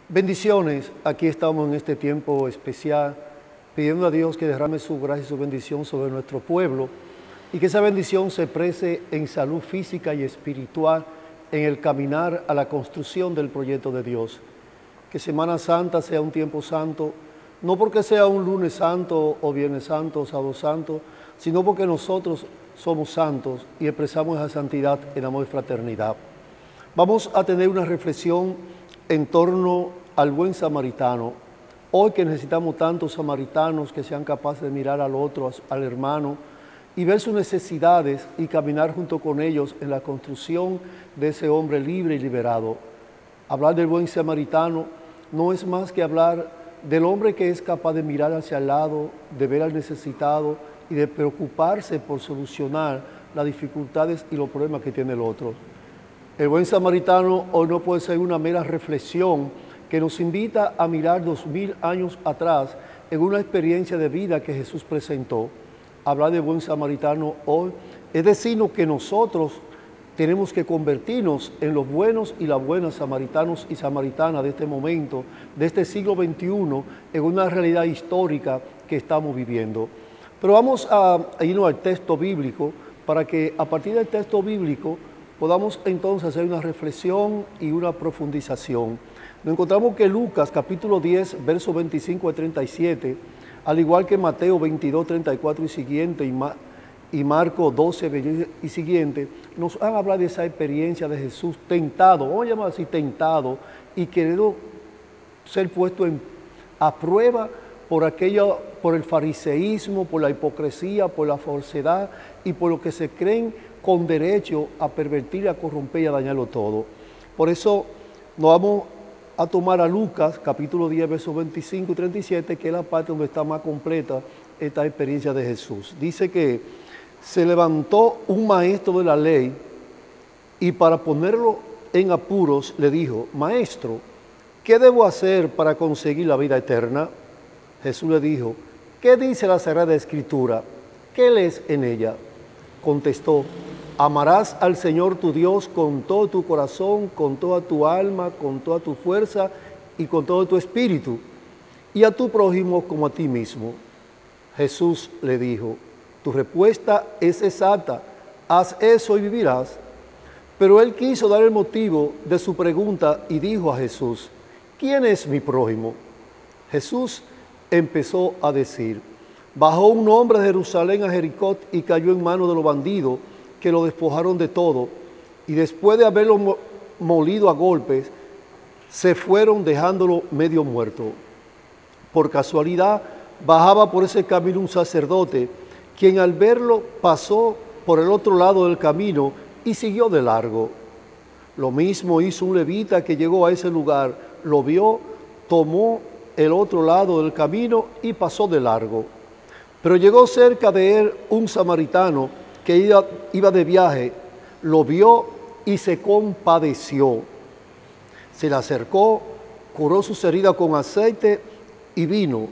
Bendiciones, aquí estamos en este tiempo especial, pidiendo a Dios que derrame su gracia y su bendición sobre nuestro pueblo y que esa bendición se exprese en salud física y espiritual en el caminar a la construcción del proyecto de Dios. Que Semana Santa sea un tiempo santo, no porque sea un lunes santo o viernes santo o sábado santo, sino porque nosotros somos santos y expresamos esa santidad en amor y fraternidad. Vamos a tener una reflexión en torno al buen samaritano. Hoy que necesitamos tantos samaritanos que sean capaces de mirar al otro, al hermano, y ver sus necesidades y caminar junto con ellos en la construcción de ese hombre libre y liberado. Hablar del buen samaritano no es más que hablar del hombre que es capaz de mirar hacia el lado, de ver al necesitado y de preocuparse por solucionar las dificultades y los problemas que tiene el otro. El buen samaritano hoy no puede ser una mera reflexión que nos invita a mirar 2000 años atrás en una experiencia de vida que Jesús presentó. Hablar de buen samaritano hoy es decirnos que nosotros tenemos que convertirnos en los buenos y las buenas samaritanos y samaritanas de este momento, de este siglo XXI, en una realidad histórica que estamos viviendo. Pero vamos a irnos al texto bíblico para que a partir del texto bíblico podamos entonces hacer una reflexión y una profundización. Nos encontramos que Lucas capítulo 10, versos 25 a 37, al igual que Mateo 22, 34 y siguiente, y Marcos 12, 20 y siguiente, nos han hablado de esa experiencia de Jesús tentado, vamos a llamar así, tentado, y querido ser puesto a prueba por el fariseísmo, por la hipocresía, por la falsedad y por lo que se creen con derecho a pervertir, a corromper y a dañarlo todo. Por eso nos vamos a tomar a Lucas, capítulo 10, versos 25 y 37, que es la parte donde está más completa esta experiencia de Jesús. Dice que se levantó un maestro de la ley y para ponerlo en apuros le dijo: Maestro, ¿qué debo hacer para conseguir la vida eterna? Jesús le dijo: ¿qué dice la Sagrada Escritura? ¿Qué lees en ella? Contestó: amarás al Señor tu Dios con todo tu corazón, con toda tu alma, con toda tu fuerza y con todo tu espíritu, y a tu prójimo como a ti mismo. Jesús le dijo: tu respuesta es exacta, haz eso y vivirás. Pero él quiso dar el motivo de su pregunta y dijo a Jesús: ¿quién es mi prójimo? Jesús empezó a decir: bajó un hombre de Jerusalén a Jericó y cayó en manos de los bandidos, que lo despojaron de todo, y después de haberlo molido a golpes, se fueron dejándolo medio muerto. Por casualidad, bajaba por ese camino un sacerdote, quien al verlo pasó por el otro lado del camino y siguió de largo. Lo mismo hizo un levita que llegó a ese lugar, lo vio, tomó el otro lado del camino y pasó de largo. Pero llegó cerca de él un samaritano que iba de viaje, lo vio y se compadeció. Se le acercó, curó sus heridas con aceite y vino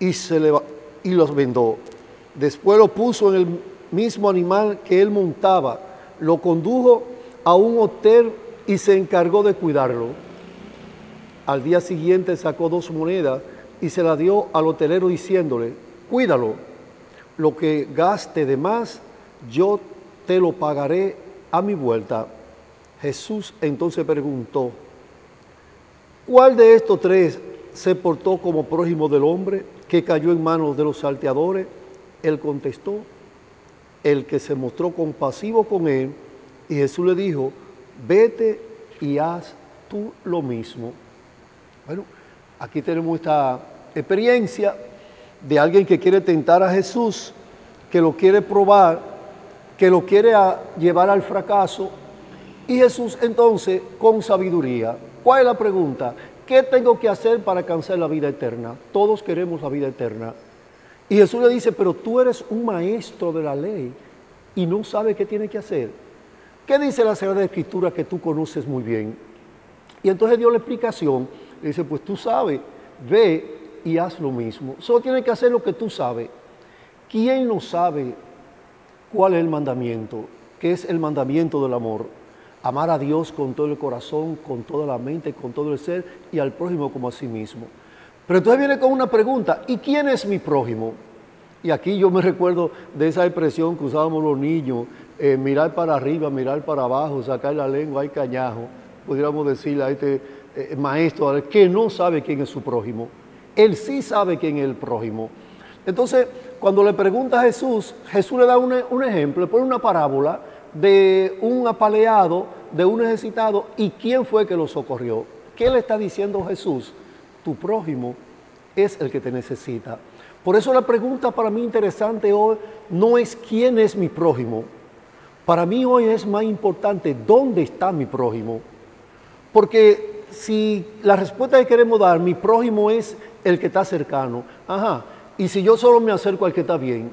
y los vendó. Después lo puso en el mismo animal que él montaba, lo condujo a un hotel y se encargó de cuidarlo. Al día siguiente sacó 2 monedas y se las dio al hotelero diciéndole: cuídalo, lo que gaste de más yo te lo pagaré a mi vuelta. Jesús entonces preguntó: ¿cuál de estos 3 se portó como prójimo del hombre que cayó en manos de los salteadores? Él contestó: el que se mostró compasivo con él. Y Jesús le dijo: vete y haz tú lo mismo. Bueno, aquí tenemos esta experiencia de alguien que quiere tentar a Jesús, que lo quiere probar, que lo quiere llevar al fracaso, y Jesús entonces, con sabiduría, ¿cuál es la pregunta? ¿Qué tengo que hacer para alcanzar la vida eterna? Todos queremos la vida eterna. Y Jesús le dice: pero tú eres un maestro de la ley y no sabes qué tienes que hacer. ¿Qué dice la Sagrada Escritura que tú conoces muy bien? Y entonces dio la explicación. Le dice: pues tú sabes, ve y haz lo mismo. Solo tienes que hacer lo que tú sabes. ¿Quién no sabe cuál es el mandamiento? ¿Qué es el mandamiento del amor? Amar a Dios con todo el corazón, con toda la mente, con todo el ser y al prójimo como a sí mismo. Pero entonces viene con una pregunta, ¿y quién es mi prójimo? Y aquí yo me recuerdo de esa expresión que usábamos los niños, mirar para arriba, mirar para abajo, sacar la lengua, hay cañajo. Pudiéramos decirle a este maestro que no sabe quién es su prójimo. Él sí sabe quién es el prójimo. Entonces, cuando le pregunta a Jesús, Jesús le da un ejemplo, le pone una parábola de un apaleado, de un necesitado, y quién fue que lo socorrió. ¿Qué le está diciendo Jesús? Tu prójimo es el que te necesita. Por eso la pregunta para mí interesante hoy no es quién es mi prójimo. Para mí hoy es más importante dónde está mi prójimo. Porque si la respuesta que queremos dar, mi prójimo es el que está cercano. Ajá. Y si yo solo me acerco al que está bien,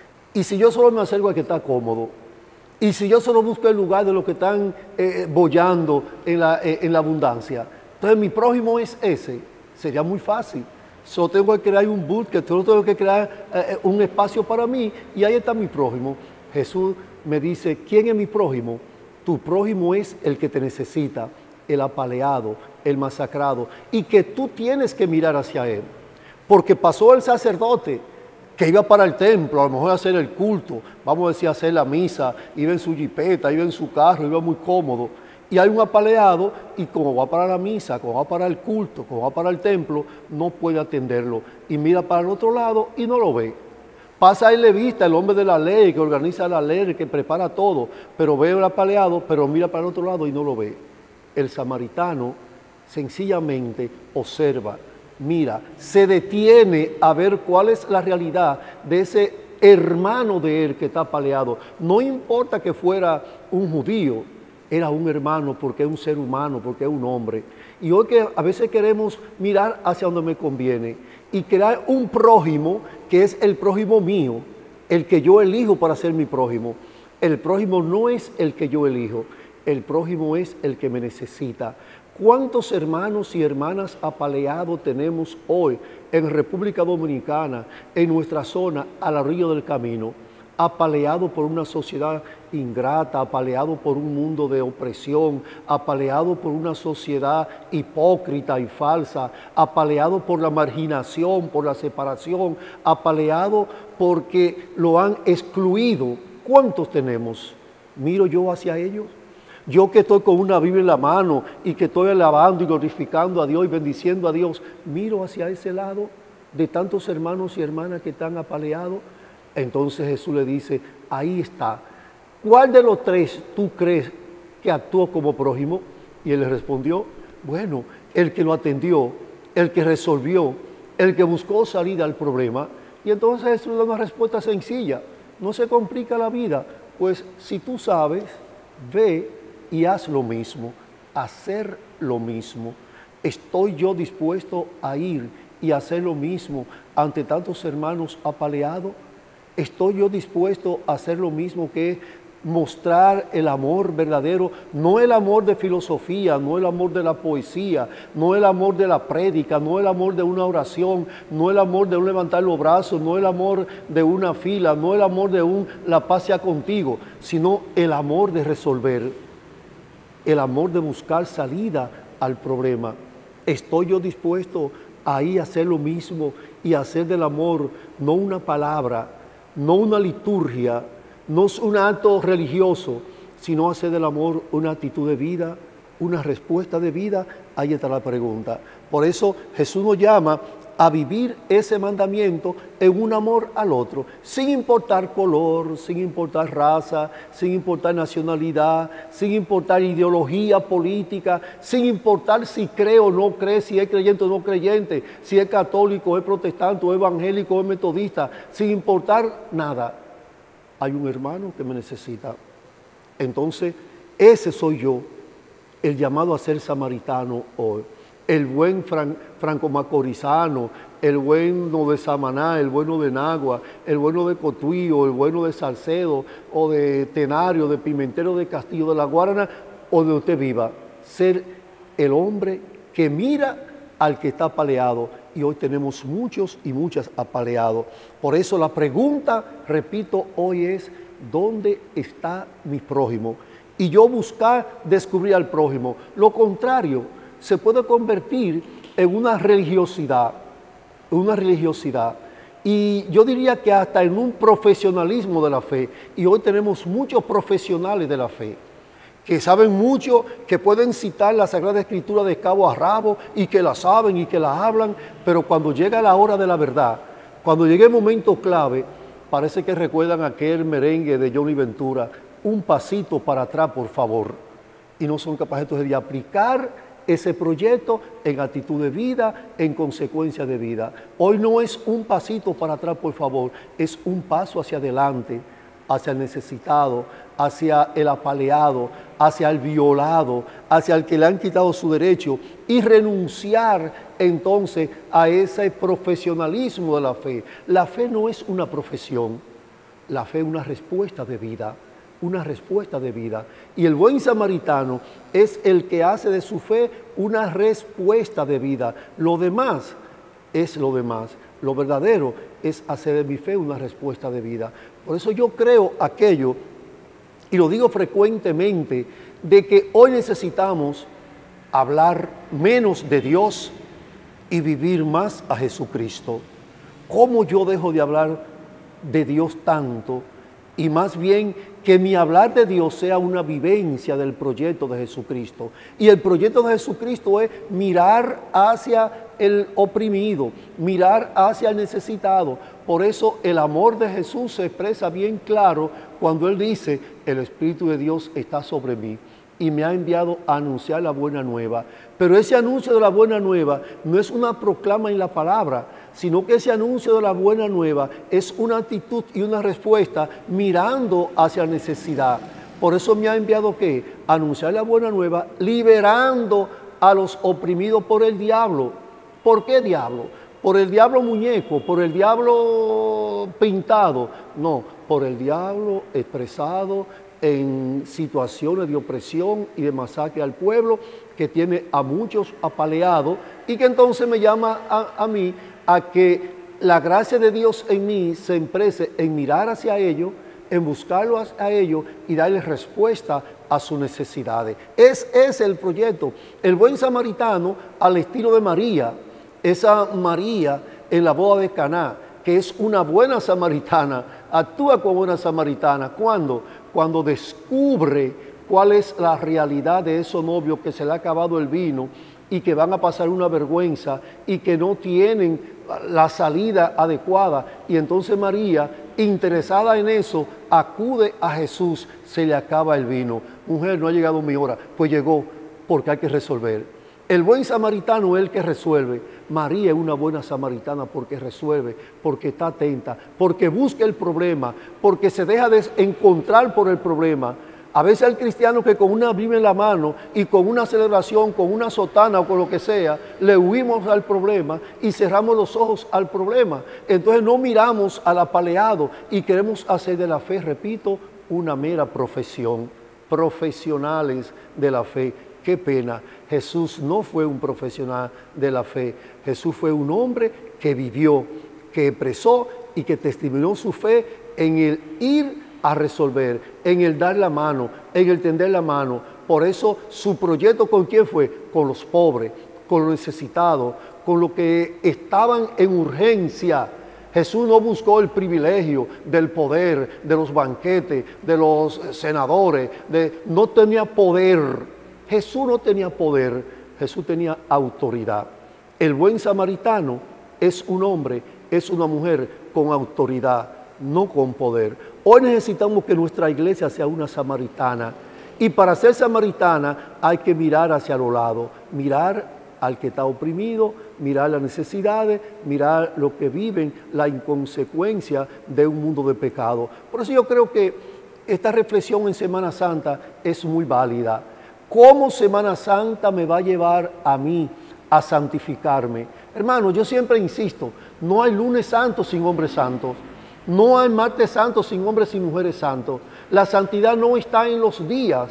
y si yo solo me acerco al que está cómodo, y si yo solo busco el lugar de los que están boyando en la abundancia, entonces mi prójimo es ese, sería muy fácil. Solo tengo que crear un bucket, solo tengo que crear un espacio para mí y ahí está mi prójimo. Jesús me dice, ¿quién es mi prójimo? Tu prójimo es el que te necesita, el apaleado, el masacrado, y que tú tienes que mirar hacia él. Porque pasó el sacerdote que iba para el templo, a lo mejor a hacer el culto, vamos a decir, a hacer la misa, iba en su jipeta, iba en su carro, iba muy cómodo. Y hay un apaleado y como va para la misa, como va para el culto, como va para el templo, no puede atenderlo. Y mira para el otro lado y no lo ve. Pasa el levita, el hombre de la ley, que organiza la ley, que prepara todo, pero ve el apaleado, pero mira para el otro lado y no lo ve. El samaritano sencillamente observa, mira, se detiene a ver cuál es la realidad de ese hermano de él que está apaleado. No importa que fuera un judío, era un hermano porque es un ser humano, porque es un hombre. Y hoy que a veces queremos mirar hacia donde me conviene y crear un prójimo que es el prójimo mío, el que yo elijo para ser mi prójimo. El prójimo no es el que yo elijo, el prójimo es el que me necesita. ¿Cuántos hermanos y hermanas apaleados tenemos hoy en República Dominicana, en nuestra zona, a la orilla del camino? Apaleado por una sociedad ingrata, apaleado por un mundo de opresión, apaleado por una sociedad hipócrita y falsa, apaleado por la marginación, por la separación, apaleado porque lo han excluido. ¿Cuántos tenemos? Miro yo hacia ellos. Yo que estoy con una Biblia en la mano y que estoy alabando y glorificando a Dios y bendiciendo a Dios, miro hacia ese lado de tantos hermanos y hermanas que están apaleados. Entonces Jesús le dice, ahí está. ¿Cuál de los tres tú crees que actuó como prójimo? Y él le respondió, bueno, el que lo atendió, el que resolvió, el que buscó salida al problema. Y entonces Jesús le da una respuesta sencilla, no se complica la vida, pues si tú sabes, ve y haz lo mismo, hacer lo mismo. ¿Estoy yo dispuesto a ir y hacer lo mismo ante tantos hermanos apaleados? ¿Estoy yo dispuesto a hacer lo mismo, que es mostrar el amor verdadero? No el amor de filosofía, no el amor de la poesía, no el amor de la prédica, no el amor de una oración, no el amor de un levantar los brazos, no el amor de una fila, no el amor de un la paz sea contigo, sino el amor de resolver, el amor de buscar salida al problema. ¿Estoy yo dispuesto a ir a hacer lo mismo y hacer del amor no una palabra, no una liturgia, no es un acto religioso, sino hacer del amor una actitud de vida, una respuesta de vida? Ahí está la pregunta. Por eso Jesús nos llama a vivir ese mandamiento en un amor al otro, sin importar color, sin importar raza, sin importar nacionalidad, sin importar ideología política, sin importar si cree o no cree, si es creyente o no creyente, si es católico, es protestante, o evangélico, o es metodista, sin importar nada. Hay un hermano que me necesita. Entonces, ese soy yo, el llamado a ser samaritano hoy. El buen franco-macorizano, el bueno de Samaná, el bueno de Nagua, el bueno de Cotuí, el bueno de Salcedo, o de Tenario, de Pimentero, de Castillo, de La Guarana, o de usted viva. Ser el hombre que mira al que está apaleado. Y hoy tenemos muchos y muchas apaleados. Por eso la pregunta, repito, hoy es, ¿dónde está mi prójimo? y yo buscar descubrir al prójimo. Lo contrario se puede convertir en una religiosidad, y yo diría que hasta en un profesionalismo de la fe. Y hoy tenemos muchos profesionales de la fe que saben mucho, que pueden citar la Sagrada Escritura de cabo a rabo y que la saben y que la hablan, pero cuando llega la hora de la verdad, cuando llegue el momento clave, parece que recuerdan aquel merengue de Johnny Ventura, un pasito para atrás, por favor, y no son capaces entonces de aplicar ese proyecto en actitud de vida, en consecuencia de vida. Hoy no es un pasito para atrás, por favor, es un paso hacia adelante, hacia el necesitado, hacia el apaleado, hacia el violado, hacia el que le han quitado su derecho, y renunciar entonces a ese profesionalismo de la fe. La fe no es una profesión, la fe es una respuesta de vida. Una respuesta de vida. Y el buen samaritano es el que hace de su fe una respuesta de vida. Lo demás es lo demás. Lo verdadero es hacer de mi fe una respuesta de vida. Por eso yo creo aquello, y lo digo frecuentemente, de que hoy necesitamos hablar menos de Dios y vivir más a Jesucristo. ¿Cómo yo dejo de hablar de Dios tanto? Y más bien que mi hablar de Dios sea una vivencia del proyecto de Jesucristo. Y el proyecto de Jesucristo es mirar hacia el oprimido, mirar hacia el necesitado. Por eso el amor de Jesús se expresa bien claro cuando Él dice, el Espíritu de Dios está sobre mí y me ha enviado a anunciar la buena nueva. Pero ese anuncio de la buena nueva no es una proclama en la palabra, sino que ese anuncio de la buena nueva es una actitud y una respuesta mirando hacia la necesidad. Por eso me ha enviado ¿qué? A anunciar la buena nueva, liberando a los oprimidos por el diablo. ¿Por qué diablo? ¿Por el diablo muñeco? ¿Por el diablo pintado? No, por el diablo expresado en situaciones de opresión y de masacre al pueblo, que tiene a muchos apaleados y que entonces me llama a mí a que la gracia de Dios en mí se exprese en mirar hacia ellos, en buscarlo a ellos y darles respuesta a sus necesidades. Ese es el proyecto. El buen samaritano, al estilo de María, esa María en la boda de Caná, que es una buena samaritana, actúa como una samaritana. ¿Cuándo? Cuando descubre cuál es la realidad de esos novios que se le ha acabado el vino y que van a pasar una vergüenza y que no tienen la salida adecuada. Y entonces María, interesada en eso, acude a Jesús, se le acaba el vino. Mujer, no ha llegado mi hora. Pues llegó, porque hay que resolver. El buen samaritano es el que resuelve. María es una buena samaritana porque resuelve, porque está atenta, porque busca el problema, porque se deja de encontrar por el problema. A veces el cristiano que con una Biblia en la mano y con una celebración, con una sotana o con lo que sea, le huimos al problema y cerramos los ojos al problema. Entonces no miramos al apaleado y queremos hacer de la fe, repito, una mera profesión. Profesionales de la fe. Qué pena, Jesús no fue un profesional de la fe. Jesús fue un hombre que vivió, que expresó y que testimonió su fe en el ir a resolver, en el dar la mano, en el tender la mano. Por eso su proyecto, ¿con quién fue? Con los pobres, con los necesitados, con los que estaban en urgencia. Jesús no buscó el privilegio del poder, de los banquetes, de los senadores, no tenía poder. Jesús no tenía poder, Jesús tenía autoridad. El buen samaritano es un hombre, es una mujer con autoridad, no con poder. Hoy necesitamos que nuestra iglesia sea una samaritana. Y para ser samaritana hay que mirar hacia los lados, mirar al que está oprimido, mirar las necesidades, mirar lo que viven, la inconsecuencia de un mundo de pecado. Por eso yo creo que esta reflexión en Semana Santa es muy válida. ¿Cómo Semana Santa me va a llevar a mí a santificarme? Hermano, yo siempre insisto, no hay lunes santo sin hombres santos, no hay martes santo sin hombres y mujeres santos. La santidad no está en los días,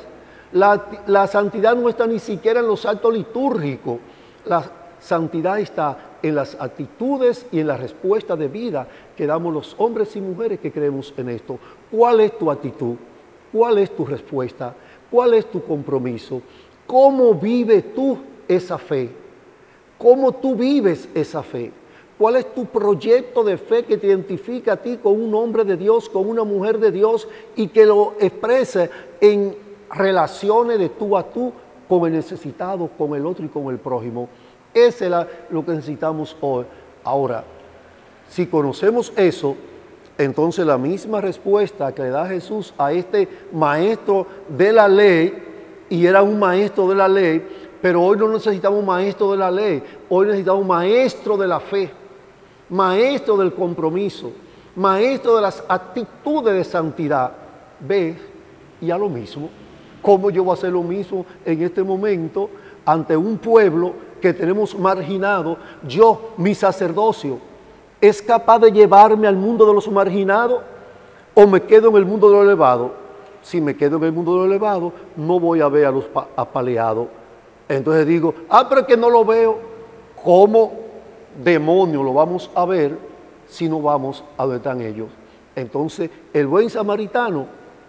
la santidad no está ni siquiera en los actos litúrgicos. La santidad está en las actitudes y en la respuesta de vida que damos los hombres y mujeres que creemos en esto. ¿Cuál es tu actitud? ¿Cuál es tu respuesta? ¿Cuál es tu compromiso? ¿Cómo vives tú esa fe? ¿Cómo tú vives esa fe? ¿Cuál es tu proyecto de fe que te identifica a ti con un hombre de Dios, con una mujer de Dios y que lo exprese en relaciones de tú a tú con el necesitado, con el otro y con el prójimo? Eso es lo que necesitamos hoy. Ahora, si conocemos eso, entonces la misma respuesta que le da Jesús a este maestro de la ley, y era un maestro de la ley, pero hoy no necesitamos un maestro de la ley, hoy necesitamos un maestro de la fe, maestro del compromiso, maestro de las actitudes de santidad. ¿Ves? Y a lo mismo, ¿cómo yo voy a hacer lo mismo en este momento ante un pueblo que tenemos marginado? Yo, mi sacerdocio, ¿es capaz de llevarme al mundo de los marginados o me quedo en el mundo de lo elevado? Si me quedo en el mundo de lo elevado, no voy a ver a los apaleados. Entonces digo, pero es que no lo veo. ¿Cómo demonio lo vamos a ver si no vamos a donde están ellos? Entonces, el buen samaritano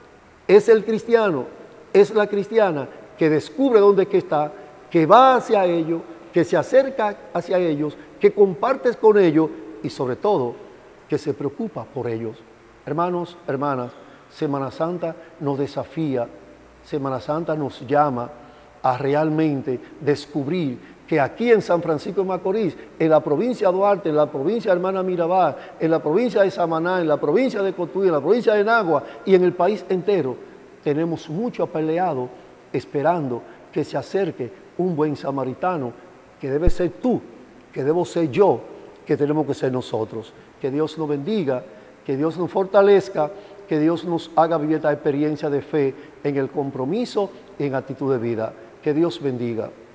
es el cristiano, es la cristiana que descubre dónde es que está, que va hacia ellos, que se acerca hacia ellos, que compartes con ellos y sobre todo, que se preocupa por ellos. Hermanos, hermanas, Semana Santa nos desafía, Semana Santa nos llama a realmente descubrir que aquí en San Francisco de Macorís, en la provincia de Duarte, en la provincia de Hermana Mirabal, en la provincia de Samaná, en la provincia de Cotuí, en la provincia de Nagua y en el país entero, tenemos mucho apaleado esperando que se acerque un buen samaritano, que debe ser tú, que debo ser yo, que tenemos que ser nosotros. Que Dios nos bendiga, que Dios nos fortalezca, que Dios nos haga vivir esta experiencia de fe en el compromiso y en actitud de vida. Que Dios bendiga.